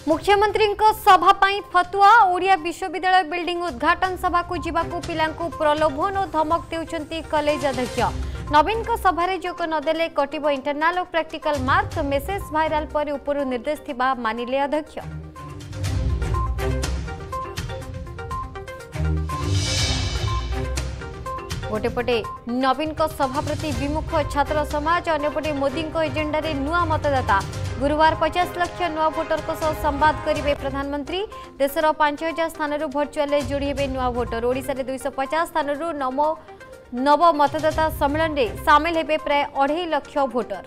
मुख्यमंत्री सभा फतुआ ओडिया विश्वविद्यालय बिल्डिंग उद्घाटन सभा को जीवाकू पिलांकू प्रलोभन और धमक देउछंती कॉलेज अध्यक्ष। नवीन सभारे जोग नदेले कटिब इंटरनाल और प्रैक्टिकल मार्क मेसेज भाइराल पर उपरु निर्देश थिबा मानिले अध्यक्ष। गोटेपटे नवीन सभा प्रति विमुख छात्र समाज अन्यपटे मोदी एजेंडा रे नुआ मतदाता गुरुवार 50 लाख नुआ भोटर संवाद करेंगे प्रधानमंत्री। देशर 5000 स्थान भर्चुआल जोड़ी हे नुआ भोटर। ओडिशा रे 250 स्थान नव मतदाता सम्मेलन में सामिल हेबे प्राय 2.5 लाख भोटर।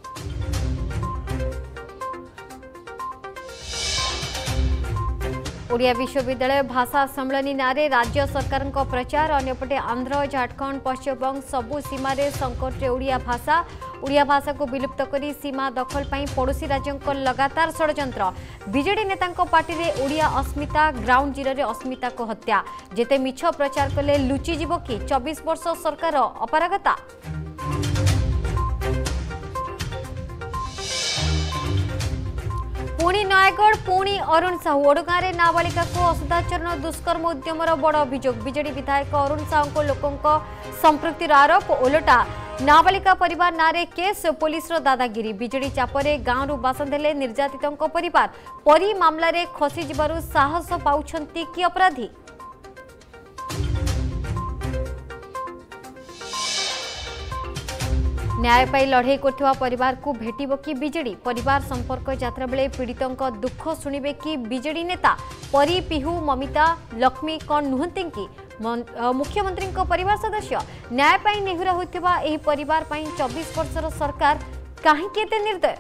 ओडिया विश्वविद्यालय भाषा सम्मेलन नारे राज्य सरकार प्रचार अन्यपटे आंध्र झारखंड पश्चिमबंग सबु सीमा संकट रे ओडिया भाषा को विलुप्त करी सीमा दखल पाई पड़ोसी राज्यों लगातार षड्यंत्र। बीजेडी नेता पार्टी रे ओडिया अस्मिता ग्राउंड जीरो रे अस्मिता को हत्या जेते मिछ प्रचार कले लुचि जीव कि 24 वर्ष सरकार अपरागता। पुणी नयगढ़ पुणी अरुण साहू ओडगाँ नाबालिका को असदाचरण दुष्कर्म उद्यमर बड़ अभियोग। बीजेडी विधायक अरुण साहू को लोकों संपृक्तिर आरोप ओलटा नाबालिका परिवार नारे केस पुलिस दादागिरी। बीजेडी चापरे गांव बासंदेले निर्यातितों परिवार परी मामला रे खसी जिबारु साहस पाउछंती कि अपराधी। न्याय पाई लड़ाई करथिबा परिवार को भेटिबो कि बीजेडी। परिवार संपर्क यात्रा बेले पीड़ितों दुख शुणिबे कि बीजेडी नेता। परी पिहू ममिता लक्ष्मी कौन नुहंती कि मुख्यमंत्री परिवार सदस्य। न्याय पाई नेहुरा होइथिबा एही परिवार पाई 24 वर्षर सरकार काहे केते निर्दय।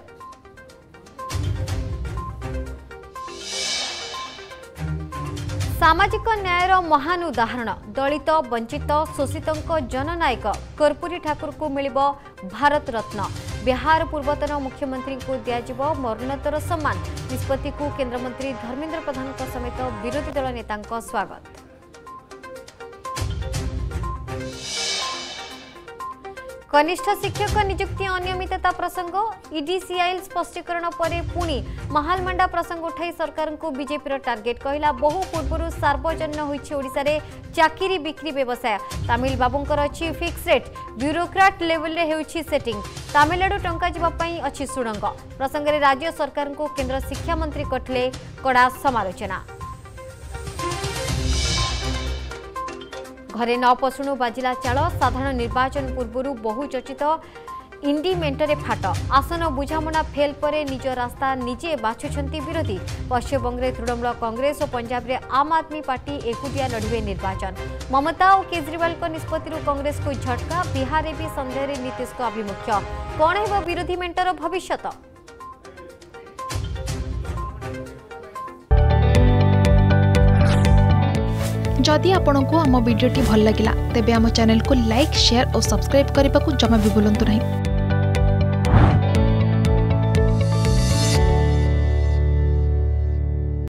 सामाजिक न्यायर महान उदाहरण दलित वंचित शोषितों जननायक कर्पूरी ठाकुर को मिलिबो भारत रत्न। बिहार पूर्वतन मुख्यमंत्री को दियाजिबो मरणोत्तर सम्मान। निष्पत्ति को केंद्रमंत्री धर्मेंद्र प्रधान समेत विरोधी दल नेतांक स्वागत। कनिष्ठ शिक्षक नियुक्ति अनियमितता प्रसंग ईडीसीआई स्पष्टीकरण पर पुणी महालमांडा प्रसंग उठाई सरकार को बीजेपी टार्गेट कहला बहु पूर्व सार्वजनिक होइछि ओडिशा रे चाकरी बिक्री व्यवसाय। तमिल बाबूंकर अछि फिक्स रेट ब्यूरोक्राट लेवल रे हेउछि सेटिंग। तमिलनाडु टंका जीवा पई अछि सुडंग। प्रसंग रे राज्य सरकार को केंद्र शिक्षा मंत्री कटले कड़ा समालोचना। घरे न पशुणु बाजिला चाल साधारण निर्वाचन पूर्व बहु चर्चित इंडिमेंटरे फाट। आसन बुझामणा फेल पर निज रास्ता निजे बाछुछंती विरोधी। पश्चिमबंग में तृणमूल कांग्रेस और पंजाब में आम आदमी पार्टी एकुटिया लड़िबे निर्वाचन। ममता और केजरीवाल को निष्पत्ति कांग्रेस को झटका। बिहार में भी संदेह नीतीश को आभिमुख्य। कौन है विरोधी मेंटर भविष्यत। जदि आपंक आम भिडी भल लगा तेब आम चैनल को लाइक शेयर और सब्सक्राइब करने को जमा भी भूलु नहीं।